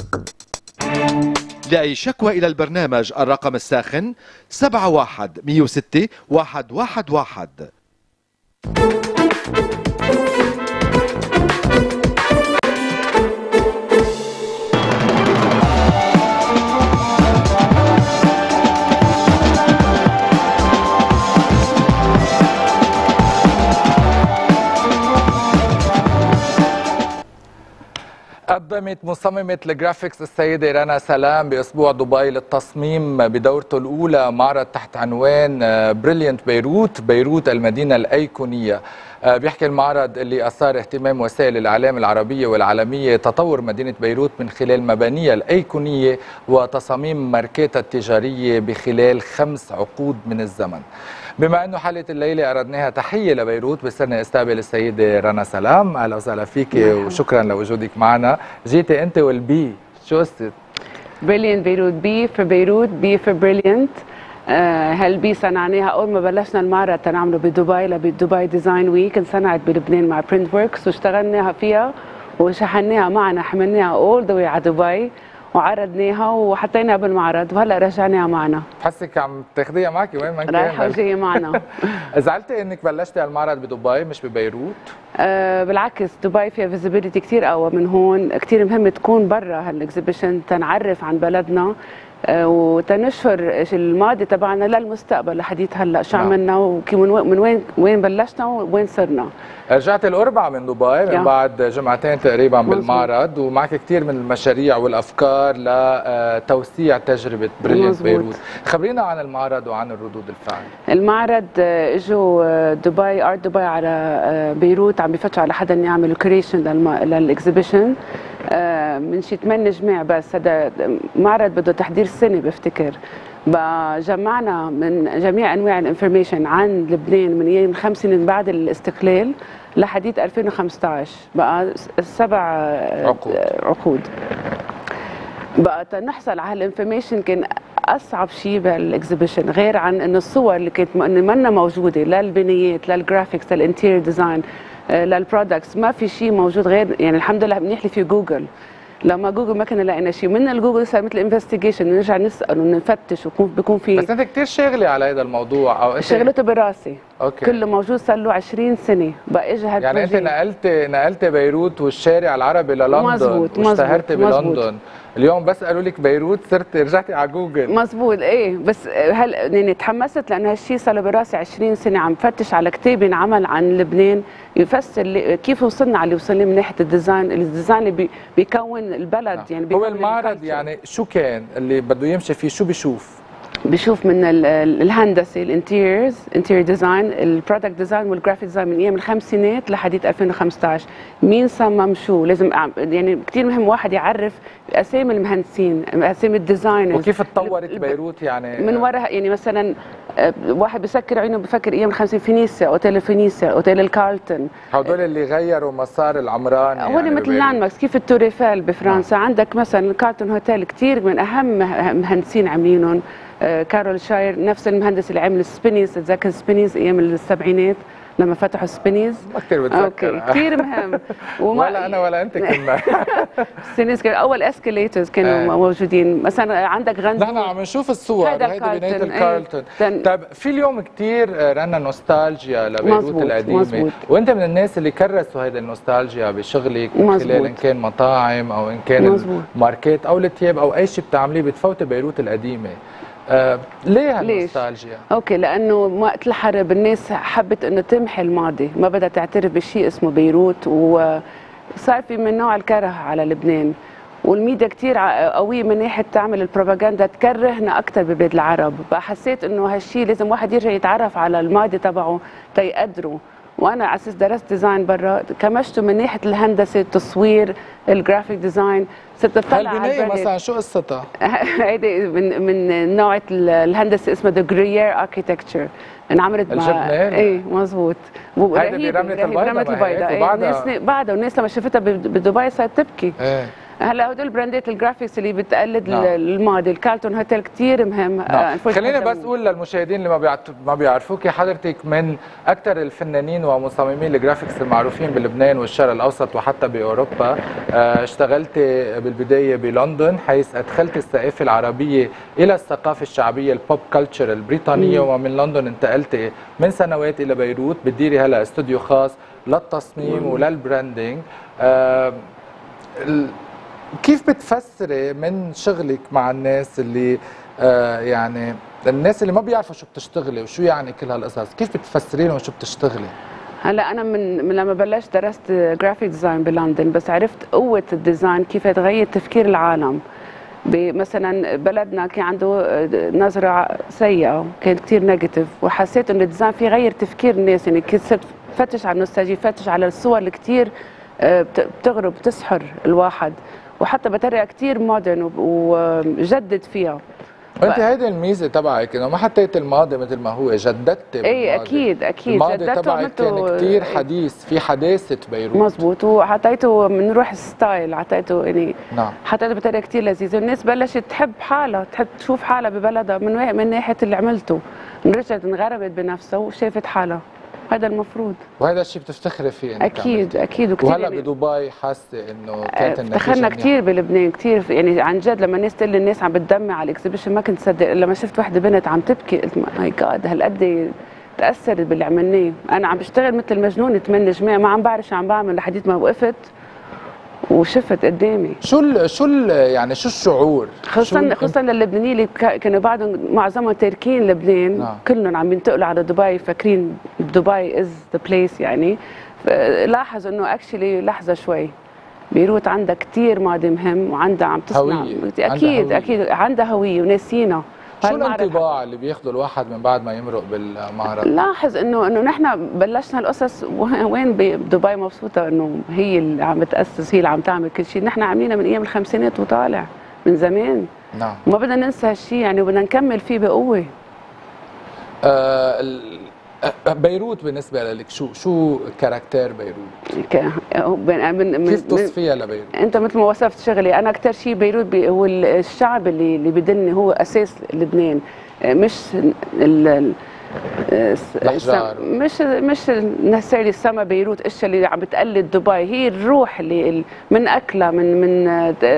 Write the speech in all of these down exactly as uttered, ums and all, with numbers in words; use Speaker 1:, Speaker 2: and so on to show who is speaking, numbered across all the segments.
Speaker 1: لأي شكوى إلى البرنامج الرقم الساخن سبعة واحد مئة وستة واحد واحد واحد.
Speaker 2: قدمت مصممة الجرافيكس السيدة رنا سلام بأسبوع دبي للتصميم بدورته الأولى معرض تحت عنوان بريليانت بيروت، بيروت المدينة الأيقونية. بيحكي المعرض اللي أثار اهتمام وسائل الإعلام العربية والعالمية تطور مدينة بيروت من خلال مبانيها الأيقونية وتصاميم ماركاتها التجارية بخلال خمس عقود من الزمن. بما أنه حلقة الليلة أردناها تحية لبيروت، بصرنا استقبل السيدة رنا سلام. أهلا وسهلا فيك وشكرا لوجودك معنا. جيتي أنت والبي، شو قصة؟
Speaker 3: بريليانت بيروت، بي في بيروت، بي في بريليانت. هالبي صنعناها أول ما بلشنا المعرض تنعمله بدبي لبدبي ديزاين ويك، انصنعت بلبنان مع برنت وركس واشتغلناها فيها وشحناها معنا، حملناها أول ذا واي على دبي وعرضناها وحطيناها بالمعرض وهلا رجعناها معنا.
Speaker 2: بحسك عم تاخذيها معك وين ما كان،
Speaker 3: رايحه وجايه معنا.
Speaker 2: زعلتي انك بلشتي المعرض بدبي مش ببيروت؟
Speaker 3: أه بالعكس، دبي فيها فيزيبيليتي كثير اقوى من هون، كثير مهم تكون برا هالاكزيبيشن تنعرف عن بلدنا أه وتنشر الماضي تبعنا للمستقبل لحديت هلا شو عملنا وكيف من وين وين بلشنا وين صرنا.
Speaker 2: رجعت الأربعاء من دبي من بعد جمعتين تقريبا بالمعرض، ومعك كثير من المشاريع والأفكار لتوسيع تجربة بريليانت بيروت. خبرينا عن المعرض وعن الردود الفعل.
Speaker 3: المعرض اجوا دبي ارت دبي على بيروت، عم بفتشوا على حدا يعمل كريشن للاكزيبيشن من شي ثمان جماع، بس هذا معرض بده تحضير سنة بفتكر. بقى جمعنا من جميع انواع الانفورميشن عن لبنان من ايام خمس سنين بعد الاستقلال لحديت ألفين وخمسة عشر، بقى سبع عقود عقود بقى تنحصل على هالانفورميشن كان اصعب شيء بالاكزيبيشن، غير عن انه الصور اللي كانت منا موجوده للبنايات للجرافيكس للانتيريور ديزاين للبرودكتس، ما في شيء موجود غير يعني الحمد لله بنحلي فيه جوجل. لما جوجل ما كنا لقينا شيء من الجوجل صار مثل انفستيجيشن، نرجع نسال ونفتش ويكون بيكون في.
Speaker 2: بس انت كثير شاغله على هذا الموضوع او
Speaker 3: شغلته براسي.
Speaker 2: اوكي.
Speaker 3: كله موجود صار له عشرين سنه، بقى اجى هالبروجي.
Speaker 2: يعني انت نقلت نقلت بيروت والشارع العربي للندن،
Speaker 3: مزبوط
Speaker 2: واشتهرتي
Speaker 3: مزبوط
Speaker 2: بلندن. اليوم بس قالوا لك بيروت صرت رجعتي على جوجل.
Speaker 3: مزبوط ايه، بس هل يعني تحمست لانه هالشيء صار له براسي عشرين سنه عم فتش على كتاب ينعمل عن لبنان يفسر كيف وصلنا على اللي وصلنا من ناحيه الديزاين، الديزاين اللي بي بيكون البلد. نعم. يعني
Speaker 2: هو المعرض يعني شو كان اللي بده يمشي فيه، شو بيشوف؟
Speaker 3: بشوف من الهندسه، الانتيريورز، انتيريور ديزاين، البرودكت ديزاين والجرافيك ديزاين من ايام الخمسينات لحديت ألفين وخمسة عشر، مين صمم شو، لازم يعني كثير مهم واحد يعرف اسامي المهندسين، اسامي الديزاينرز
Speaker 2: وكيف تطورت بيروت يعني
Speaker 3: من وراها. يعني مثلا واحد بسكر عينه بفكر ايام الخمسين فينيسيا، اوتيل فينيسيا، اوتيل الكارلتون،
Speaker 2: هدول اللي غيروا مسار العمران.
Speaker 3: هو يعني مثل لاند ماركس، كيف التور ايفل بفرنسا. آه. عندك مثلا الكارلتون هوتيل كثير من اهم مهندسين عاملينهم، كارول شاير نفس المهندس اللي عمل سبينيز، تتذكر سبينيز ايام السبعينات لما فتحوا سبينيز؟
Speaker 2: ما كثير بتذكر.
Speaker 3: اوكي كثير مهم.
Speaker 2: وما ولا انا ولا انت كنا.
Speaker 3: سبينيز كان اول اسكليترز كانوا آه. موجودين. مثلا عندك غندور،
Speaker 2: نحن عم نشوف الصور هيدي بنايه الكارلتون. ايه. طيب في اليوم كثير رنا نوستالجيا لبيروت مزبوط. القديمه مزبوط. وانت من الناس اللي كرسوا هيدي النوستالجيا بشغلك من خلال ان كان مطاعم او ان كان مزبوط. ماركات او الثياب او اي شيء بتعمليه بتفوتي بيروت القديمه. آه ليه هالنوستالجيا؟
Speaker 3: اوكي لانه وقت الحرب الناس حبت انه تمحي الماضي، ما بدها تعترف بشيء اسمه بيروت، وصار في من نوع الكره على لبنان، والميديا كثير قويه من ناحيه تعمل البروباغندا تكرهنا اكثر ببلاد العرب، فحسيت انه هالشيء لازم واحد يرجع يتعرف على الماضي تبعه تيقدره. وانا على اساس درست ديزاين برا، كمشته من ناحيه الهندسه، التصوير، الجرافيك ديزاين، صرت اطلع على
Speaker 2: البنايه مثلا شو قصتها؟
Speaker 3: هيدي من من نوع الهندسه اسمها ذا جريير اركيتكتشر، انعملت
Speaker 2: مع
Speaker 3: ايه مزبوط.
Speaker 2: هيدي برمله البيضاء.
Speaker 3: برمله البيضاء. الناس بعدها والناس لما شافتها بدبي صارت تبكي.
Speaker 2: ايه
Speaker 3: هلا هدول براندات الجرافيكس اللي بتقلد
Speaker 2: نعم.
Speaker 3: الماضي. الكارلتون هوتيل كثير مهم.
Speaker 2: نعم. خليني بس اقول للمشاهدين اللي ما ما بيعرفوك، حضرتك من اكثر الفنانين ومصممين الجرافيكس المعروفين بلبنان والشرق الاوسط وحتى باوروبا. اشتغلت بالبدايه بلندن حيث ادخلت الثقافه العربيه الى الثقافه الشعبيه البوب كلتشر البريطانيه، مم. ومن لندن انتقلت من سنوات الى بيروت بتديري هلا استوديو خاص للتصميم مم. وللبراندنج. آه كيف بتفسري من شغلك مع الناس اللي آه يعني الناس اللي ما بيعرفوا شو بتشتغلي وشو يعني كل هالقصص، كيف بتفسري لهم شو بتشتغلي؟
Speaker 3: هلا انا من, من لما بلشت درست جرافيك ديزاين بلندن، بس عرفت قوه الديزاين كيف تغير تفكير العالم. مثلا بلدنا كان عنده نظره سيئه، كان كثير نيجاتيف، وحسيت انه الديزاين فيه غير تفكير الناس. يعني كنت صرت فتش على النوستالجيا، فتش على الصور اللي كثير بتغرب بتسحر الواحد، وحتى بطريقه كثير مودرن وجدد فيها.
Speaker 2: وانت هيدي الميزه تبعك انه ما حطيت الماضي مثل ما هو، جددت
Speaker 3: اي اكيد اكيد
Speaker 2: الماضي تبعك كان كثير حديث، في حداثه بيروت.
Speaker 3: مزبوط، وحطيته من روح ستايل، حطيته يعني
Speaker 2: نعم
Speaker 3: حطيته بطريقه كثير لذيذه، والناس بلشت تحب حالها، تحب تشوف حالها ببلدها من من ناحيه اللي عملته، رجعت انغربت بنفسها وشافت حالها. هذا المفروض،
Speaker 2: وهذا الشيء بتفتخري فيه انك
Speaker 3: اكيد
Speaker 2: عملتي.
Speaker 3: اكيد. وكثير
Speaker 2: وهلا يعني بدبي حاسه انه كانت النتيجه
Speaker 3: افتخرنا كثير بلبنان كثير، يعني عن جد لما الناس تقول لي الناس عم بتدمع على الاكزيبيشن ما كنت صدق. لما شفت وحده بنت عم تبكي قلت ماي جاد هالقد تاثرت باللي عملناه. انا عم بشتغل مثل مجنونه ثمان جماعه، ما عم بعرف شو عم بعمل لحديت ما وقفت وشفت قدامي.
Speaker 2: شو ال شو ال يعني شو الشعور؟
Speaker 3: خصوصا خصوصا للبنانيين اللي كانوا بعدهم معظمهم تاركين لبنان. نعم. كلهم عم ينتقلوا على دبي فاكرين دبي از ذا بليس. يعني لاحظ انه اكشلي لحظه شوي بيروت عندها كثير ماضي مهم، وعندها عم تصنع
Speaker 2: هوية.
Speaker 3: اكيد
Speaker 2: عندها
Speaker 3: اكيد عندها هويه وناسينا.
Speaker 2: شو الانطباع اللي بياخذه الواحد من بعد ما يمرق بالمعرض؟
Speaker 3: لاحظ انه انه نحن بلشنا القصص وين بدبي مبسوطه انه هي اللي عم بتاسس، هي اللي عم تعمل كل شيء. نحن عاملينها من ايام الخمسينات وطالع من زمان.
Speaker 2: نعم.
Speaker 3: وما بدنا ننسى هالشيء يعني، وبدنا نكمل فيه بقوه.
Speaker 2: آه بيروت بالنسبه لك شو شو كاركتير بيروت؟
Speaker 3: ك... من...
Speaker 2: كيف تصفيها لبيروت؟
Speaker 3: انت مثل ما وصفت شغلي، انا اكثر شيء بيروت بي... هو الشعب اللي اللي بدلني، هو اساس لبنان، مش ال...
Speaker 2: الأحجار،
Speaker 3: مش مش نسيري السما. بيروت الاشياء اللي عم بتقلد دبي، هي الروح اللي من اكلها من من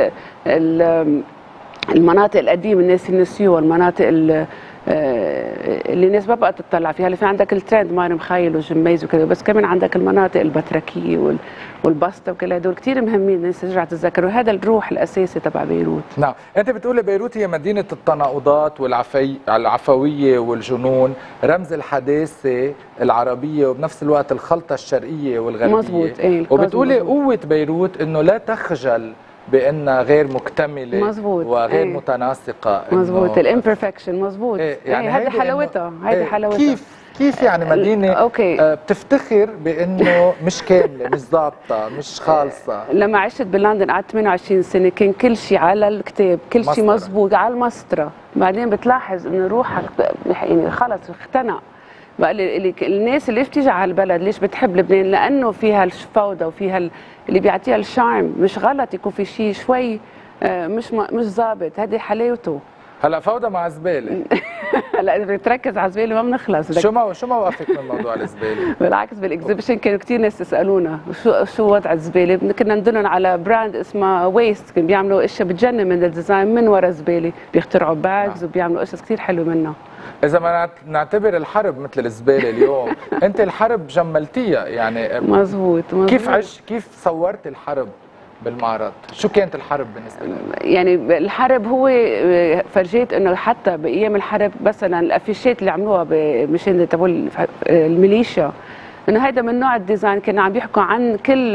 Speaker 3: المناطق القديمه الناس اللي نسيوها، المناطق اللي الناس ما بقى تطلع فيها. اللي في عندك الترند مار مخيل وجميز وكذا، بس كمان عندك المناطق البتركيه والبسطه وكل هدول كثير مهمين الناس ترجع تتذكر، وهذا الروح الاساسي تبع بيروت.
Speaker 2: نعم، انت بتقولي بيروت هي مدينه التناقضات والعفويه والعفويه والجنون، رمز الحداثه العربيه وبنفس الوقت الخلطه الشرقيه والغربيه.
Speaker 3: مظبوط. ايه
Speaker 2: وبتقولي قوه بيروت انه لا تخجل بانها غير مكتمله.
Speaker 3: مزبوط.
Speaker 2: وغير
Speaker 3: ايه.
Speaker 2: متناسقه.
Speaker 3: مزبوط، الامبرفكشن. مزبوط.
Speaker 2: ايه يعني
Speaker 3: ايه هذه حلاوتها، هذه
Speaker 2: ايه
Speaker 3: حلاوتها.
Speaker 2: كيف كيف يعني مدينه
Speaker 3: أوكي.
Speaker 2: آه بتفتخر بانه مش كامله، مش ضابطه، مش خالصه.
Speaker 3: لما عشت بلندن قعدت ثمانية وعشرين سنه كان كل شيء على الكتاب، كل شيء مزبوط على المسطره. بعدين بتلاحظ انه روحك يعني خلص اختنق بقى. الناس اللي بتيجي على البلد ليش بتحب لبنان؟ لانه فيها الفوضى وفيها اللي بيعطيها الشارم. مش غلط يكون في شيء شوي مش مش ظابط، هذه حلاوته.
Speaker 2: هلا فوضى مع زباله.
Speaker 3: هلا اذا بدك تركز على الزباله ما بنخلص.
Speaker 2: شو ما شو موقفك من موضوع الزباله؟
Speaker 3: بالعكس بالاكزيبيشن كانوا كثير ناس يسالونا شو شو وضع الزباله، كنا ندلهم على براند اسمه ويست، كانوا بيعملوا اشياء بتجنن من الديزاين من ورا الزباله، بيخترعوا باجز وبيعملوا قصص كثير حلوه منها.
Speaker 2: إذا ما نعتبر الحرب مثل الزبالة اليوم، أنت الحرب جملتيها يعني.
Speaker 3: مزبوط. مزبوط.
Speaker 2: كيف عش كيف صورت الحرب بالمعرض؟ شو كانت الحرب بالنسبة لك؟
Speaker 3: يعني الحرب هو فرجيت إنه حتى بأيام الحرب مثلا الأفيشات اللي عملوها مشان تبع الميليشيا، إنه هيدا من نوع الديزاين كانوا عم بيحكوا عن كل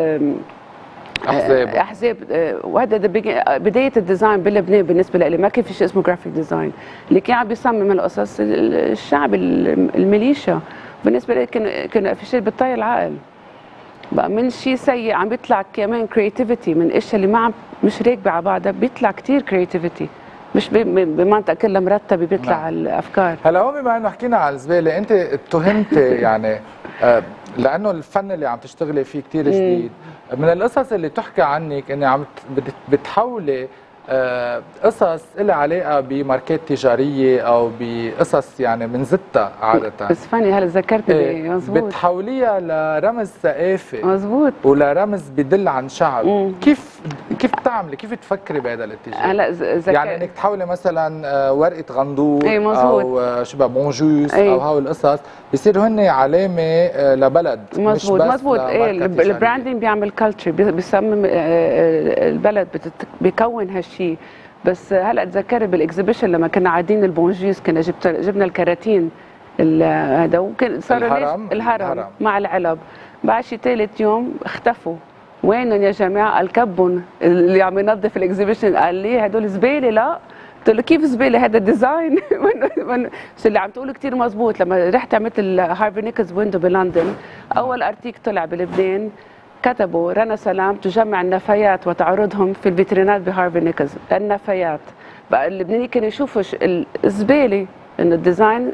Speaker 2: احزاب
Speaker 3: احزاب وهذا بدايه الديزاين بلبنان بالنسبه لي. ما كان في شيء اسمه جرافيك ديزاين، اللي كان عم بيصمم القصص الشعب الميليشيا. بالنسبه لي كانوا كانوا افيشات بتطير العقل بقى من شيء سيء عم بيطلع كمان كرياتيفيتي من اشياء اللي ما عم مش راكبه على بعضها، بيطلع كثير كرياتيفيتي مش بمنطقه كلها مرتبه بيطلع. نعم. الافكار.
Speaker 2: هلا هون بما انه حكينا على الزباله، انت اتهمت يعني لانه الفن اللي عم تشتغلي فيه كثير جديد. من القصص اللي تحكي عنك اني عم بتحولي آه قصص لها علاقه بماركات تجاريه او بقصص يعني بنزتها عاده.
Speaker 3: بس فاني هلا ذكرتني
Speaker 2: إيه
Speaker 3: مزبوط،
Speaker 2: بتحوليها لرمز ثقافي
Speaker 3: مزبوط،
Speaker 2: ولرمز بدل عن شعب.
Speaker 3: مم.
Speaker 2: كيف كيف تعملي كيف تفكري بهذا الاتجاه؟
Speaker 3: هلا ذكر
Speaker 2: يعني انك تحولي مثلا ورقه غندور
Speaker 3: ايه
Speaker 2: او شبه بونجوس
Speaker 3: ايه.
Speaker 2: او هاو القصص بيصيروا هن علامه لبلد.
Speaker 3: مزبوط
Speaker 2: مش بس
Speaker 3: مزبوط. ايه البراندنج بيعمل كلتشر، بيصمم البلد، بيكون هالشيء. بس هلا تذكرت بالاكزيبيشن لما كنا قاعدين البونجوس كنا جبت جبنا الكراتين هذا، وكان صار
Speaker 2: الهرم,
Speaker 3: الهرم,
Speaker 2: الهرم
Speaker 3: مع العلب. بعد شي ثالث يوم اختفوا. وينهم يا جماعه؟ قال كبهم اللي عم ينظف الاكزيبيشن. قال لي هدول زباله. لا قلت له كيف زباله؟ هذا ديزاين. شو اللي عم تقوله كثير مزبوط. لما رحت عملت الهارفي نيكلز ويندو بلندن، اول ارتيك طلع بلبنان كتبوا رنا سلام تجمع النفايات وتعرضهم في الفيترينات بهارفي نيكلز. النفايات بقى اللبنانيين كانوا يشوفوا الزباله انه الديزاين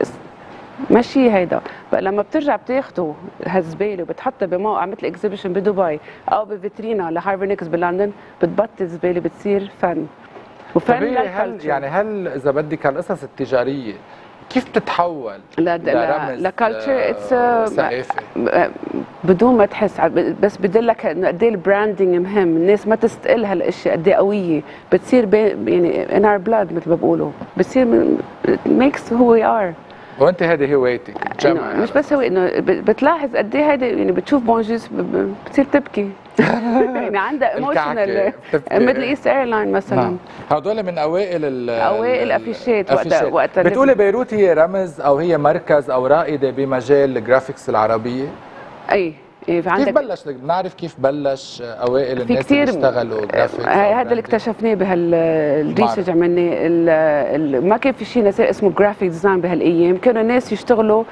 Speaker 3: ماشي. هيدا بقى لما بترجع بتاخذوا هالزباله وبتحطها بموقع مثل اكزيبيشن بدبي او بفيترينا لهارفي نيكلز بلندن، بتبطل زباله بتصير فن. وفن
Speaker 2: هل يعني هل اذا بدك هالقصص التجاريه كيف بتتحول
Speaker 3: لرمز لكالتشر اتس
Speaker 2: ثقافي
Speaker 3: بدون ما تحس؟ بس بدلك انه قد ايه البراندنج مهم. الناس ما تستقل هالاشياء قد ايه قويه، بتصير يعني ان اور بلاد مثل ما بقولوا، بتصير ميكس هو وي ار.
Speaker 2: وانت هذه هوايتك
Speaker 3: جمع مش بس هو انه بتلاحظ قد ايه هيدي، يعني بتشوف بونجوس بتصير تبكي. يعني عندها ايموشنال. ميدل ايست ايرلاين مثلا،
Speaker 2: نعم. هدول من اوائل
Speaker 3: اوائل الافيشات وقتها وقتها
Speaker 2: بتقولي بيروت هي رمز او هي مركز او رائده بمجال الجرافيكس العربيه؟
Speaker 3: اي إيه
Speaker 2: كيف بلش؟ بنعرف كيف بلش اوائل الناس اللي اشتغلوا جرافيكس.
Speaker 3: هذا اللي اكتشفناه بهالريسيرش عملناه. ما كان في شيء اسمه جرافيك ديزاين بهالايام. كانوا الناس يشتغلوا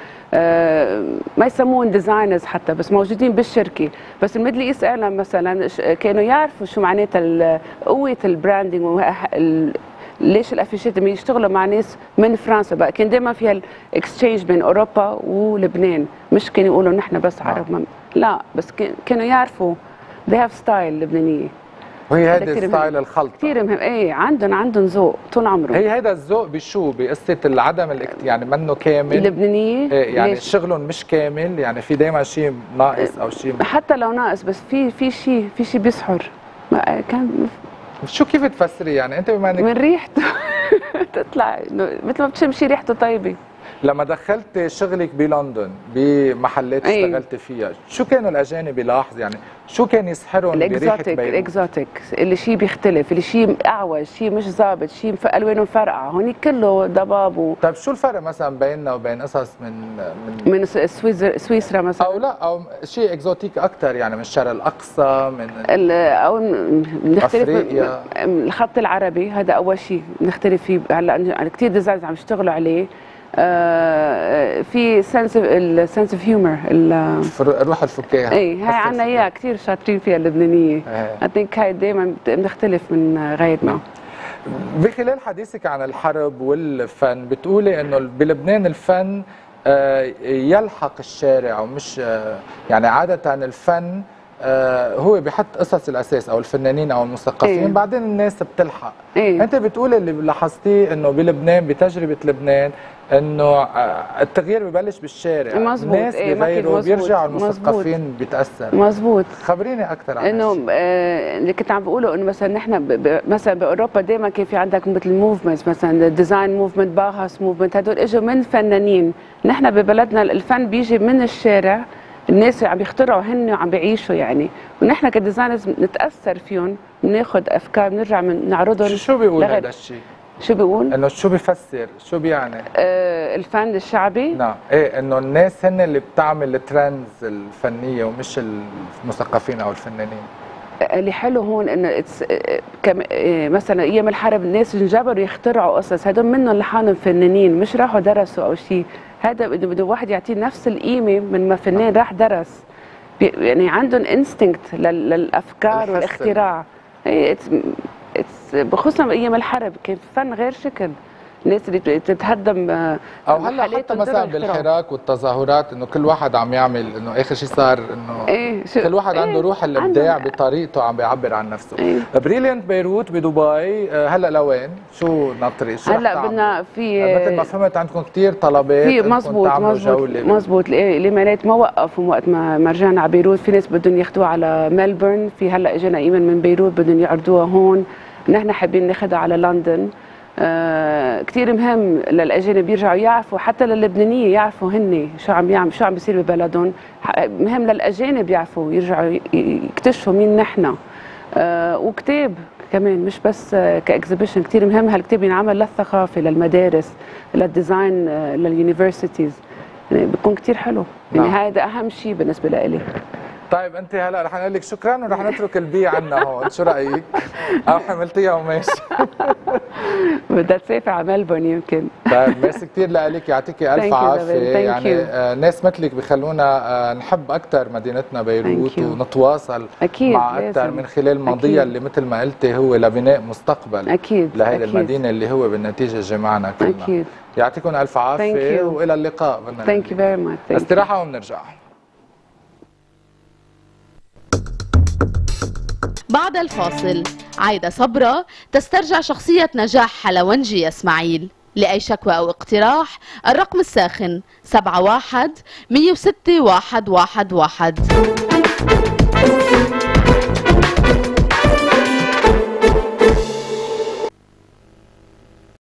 Speaker 3: ما يسمون ديزاينرز حتى، بس موجودين بالشركه. بس الميدل ايست ايرلاين مثلا كانوا يعرفوا شو معناتها قوه البراندنج، ليش الافيشات لما يشتغلوا مع ناس من فرنسا. بقى كان دائما فيها الاكسشينج بين اوروبا ولبنان، مش كانوا يقولوا نحن بس عرب. آه. لا بس كانوا يعرفوا they have style لبنانيه.
Speaker 2: وهي هيدا ستايل الخلطه
Speaker 3: كثير مهم. ايه عندهم عندهم ذوق طول عمرهم.
Speaker 2: هي هيدا الذوق بشو؟ بقصه العدم الاكت... يعني منه كامل
Speaker 3: اللبنانيه.
Speaker 2: إيه يعني ليش؟ شغلهم مش كامل، يعني في دائما شيء ناقص او شيء
Speaker 3: حتى لو ناقص، بس في في شيء في شيء بيسحر. كان
Speaker 2: شو كيف تفسري يعني انت بما انك
Speaker 3: من ريحته تطلع مثل ما بتشم شيء ريحته طيبه.
Speaker 2: لما دخلت شغلك بلندن بمحلات اشتغلت فيها، شو كانوا الاجانب يلاحظوا؟ يعني شو كان يسحرهم بريحه بيروت؟
Speaker 3: الاكزوتيك، اللي شيء بيختلف، اللي شيء اعوج، شيء مش ظابط، شيء الوانه مفرقعه. هون كله ضباب و...
Speaker 2: طيب شو الفرق مثلا بيننا وبين قصص من
Speaker 3: من من سويسرا سويسرا مثلا؟
Speaker 2: او لا او شيء اكزوتيك اكثر، يعني من الشرق الاقصى، من
Speaker 3: او نختلف
Speaker 2: افريقيا.
Speaker 3: الخط العربي هذا اول شيء نختلف فيه. هلا كثير ديزاينز عم يشتغلوا عليه. آه في سنس السنس اوف هيومر،
Speaker 2: الروح الفكاهه.
Speaker 3: اي هاي عنا اياها كثير شاطرين فيها اللبنانيه. اي ثينك هاي دائما بنختلف من غيرنا.
Speaker 2: بخلال حديثك عن الحرب والفن بتقولي انه بلبنان الفن يلحق الشارع، ومش يعني عاده الفن هو بيحط قصص الاساس او الفنانين او المثقفين. إيه؟ بعدين الناس بتلحق. إيه؟ انت بتقولي اللي لاحظتيه انه بلبنان بتجربه لبنان انه التغيير ببلش بالشارع.
Speaker 3: مزبوط.
Speaker 2: الناس
Speaker 3: إيه
Speaker 2: بيغيروا بيرجعوا المثقفين بيتاثروا.
Speaker 3: مزبوط.
Speaker 2: خبريني اكثر عن
Speaker 3: انه آه اللي كنت عم بقوله انه مثلا نحن مثلا باوروبا دائما كان في عندك مثل موفمنتس، مثلا ديزاين موفمنت، باهاس موفمنت، هدول اجوا من فنانين. نحن ببلدنا الفن بيجي من الشارع، الناس اللي عم يخترعوا هن وعم بيعيشوا يعني، ونحن كديزاينرز نتاثر فيهم، بناخذ افكار بنرجع نعرضهم.
Speaker 2: شو بيقول هذا الشيء؟
Speaker 3: شو بيقول؟
Speaker 2: انه شو بيفسر؟ شو بيعني؟
Speaker 3: آه الفن الشعبي؟
Speaker 2: نعم، ايه انه الناس هن اللي بتعمل الترندز الفنيه ومش المثقفين او الفنانين.
Speaker 3: اللي حلو هون انه كم مثلا ايام الحرب الناس انجبروا يخترعوا قصص، هدول منهم لحالهم فنانين، مش راحوا درسوا او شيء. هذا بده واحد يعطيه نفس القيمه من ما فنان راح درس. يعني عندهم انستنكت للافكار والاختراع. اتس اتس خصوصا بايام الحرب كان فن غير شكل. الناس اللي بتهدم
Speaker 2: او هلا حتى مثلا بالحراك والتظاهرات انه كل واحد عم يعمل انه اخر شيء صار انه
Speaker 3: إيه
Speaker 2: كل واحد
Speaker 3: إيه
Speaker 2: عنده روح الابداع بطريقته عم بيعبر عن نفسه. إيه بريليانت بيروت بدبي هلا لوين؟ شو ناطري؟ شو
Speaker 3: هلا بدنا في
Speaker 2: مثل ما فهمت عندكم كثير طلبات
Speaker 3: في مزبوط مزبوط مزبوط الايميلات ما وقفوا وقت ما ما رجعنا على بيروت، في ناس بدهم ياخذوها على ملبورن، في هلا اجانا ايميل من بيروت بدهم يعرضوها هون، نحن حابين ناخذها على لندن. آه كثير مهم للاجانب يرجعوا يعرفوا، حتى للبنانيه يعرفوا هن شو عم يعمل شو عم بيصير ببلدهم، مهم للاجانب يعرفوا يرجعوا يكتشفوا مين نحن. آه وكتاب كمان مش بس كاكزيبيشن، كثير مهم هالكتاب ينعمل للثقافه للمدارس للديزاين لليونيفرسيتيز، يعني بيكون كثير حلو. يعني نعم. هذا اهم شيء بالنسبه لي.
Speaker 2: طيب انت هلا رح نقول لك شكرا ورح نترك البي عنا هون، شو رايك؟ او حملتيها وماشي؟
Speaker 3: بدها تسافر على ملبورن يمكن.
Speaker 2: طيب ميرسي كثير لك، يعطيكي الف عافيه. يعني آه ناس مثلك بخلونا آه نحب اكثر مدينتنا بيروت ونتواصل
Speaker 3: أكيد
Speaker 2: مع اكثر من خلال ماضيها اللي مثل ما قلتي هو لبناء مستقبل
Speaker 3: اكيد
Speaker 2: لهيدي المدينه اللي هو بالنتيجه جمعنا كلنا.
Speaker 3: اكيد.
Speaker 2: يعطيكم الف عافيه والى اللقاء.
Speaker 3: ثانك يو فيري ماتش.
Speaker 2: استراحه وبنرجع.
Speaker 4: بعد الفاصل عايدة صبرا تسترجع شخصية نجاح حلونجي اسماعيل. لأي شكوى أو اقتراح الرقم الساخن سبعة واحد مية وستة واحد واحد واحد.